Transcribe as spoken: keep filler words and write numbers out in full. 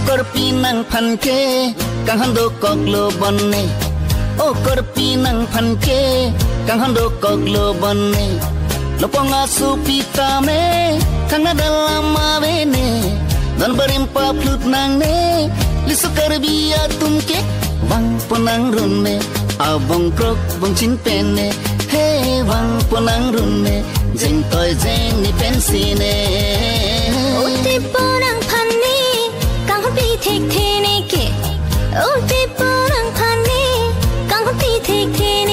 korpi nang phan ke kang hando kok lo bonne o korpi nang phan ke kang hando kok lo bonne lo ponga su pita me kang na dalam mavene dan berimpa plut nang ne lisu karbiya tumke wang ponang runne abong krok bong chin penne he wang ponang runne jeng toy jeng ni pensine o te ponang phanni kang pi thek the ne ke o te ponang phanni kang pi thek the